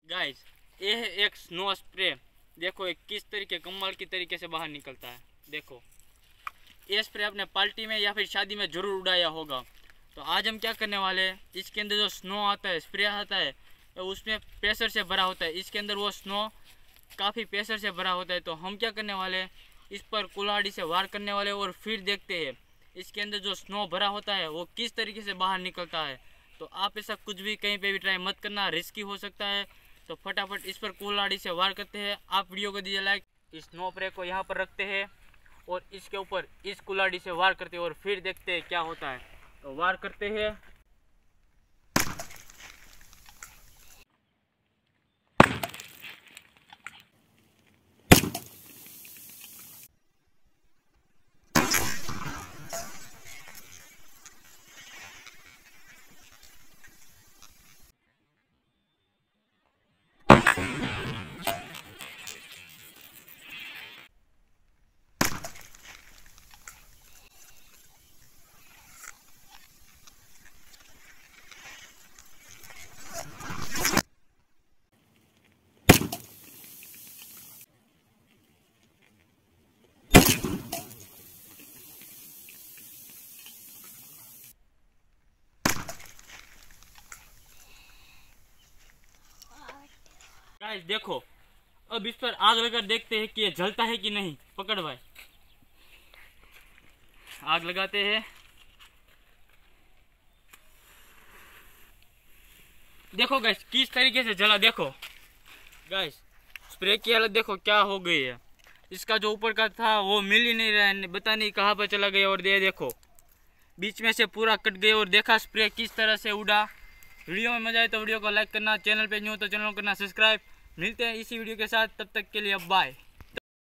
Guys ये है एक स्नो स्प्रे। देखो ये किस तरीके कमाल की तरीके से बाहर निकलता है। देखो ये स्प्रे आपने पार्टी में या फिर शादी में ज़रूर उड़ाया होगा। तो आज हम क्या करने वाले हैं, इसके अंदर जो स्नो आता है, स्प्रे आता है, तो उसमें प्रेशर से भरा होता है। इसके अंदर वो स्नो काफ़ी प्रेशर से भरा होता है। तो हम क्या करने वाले हैं, इस पर कुल्हाड़ी से वार करने वाले और फिर देखते हैं इसके अंदर जो स्नो भरा होता है वो किस तरीके से बाहर निकलता है। तो आप ऐसा कुछ भी कहीं पे भी ट्राई मत करना, रिस्की हो सकता है। तो फटाफट इस पर कुल्हाड़ी से वार करते हैं। आप वीडियो को दीजिए लाइक। इस स्नो स्प्रे को यहाँ पर रखते हैं और इसके ऊपर इस कुल्हाड़ी से वार करते हैं और फिर देखते हैं क्या होता है। तो वार करते हैं। गाइस देखो, अब इस पर आग लगाकर देखते हैं कि ये जलता है कि नहीं। पकड़ भाई, आग लगाते हैं। देखो गाइस किस तरीके से जला। देखो गाइस स्प्रे की हालत देखो क्या हो गई है। इसका जो ऊपर का था वो मिल ही नहीं रहा है, पता नहीं कहाँ पर चला गया। और ये देखो बीच में से पूरा कट गया। और देखा स्प्रे किस तरह से उड़ा। वीडियो में मजा आए तो वीडियो को लाइक करना, चैनल पे न्यू हो तो चैनल को करना सब्सक्राइब। मिलते हैं इसी वीडियो के साथ, तब तक के लिए अब बाय।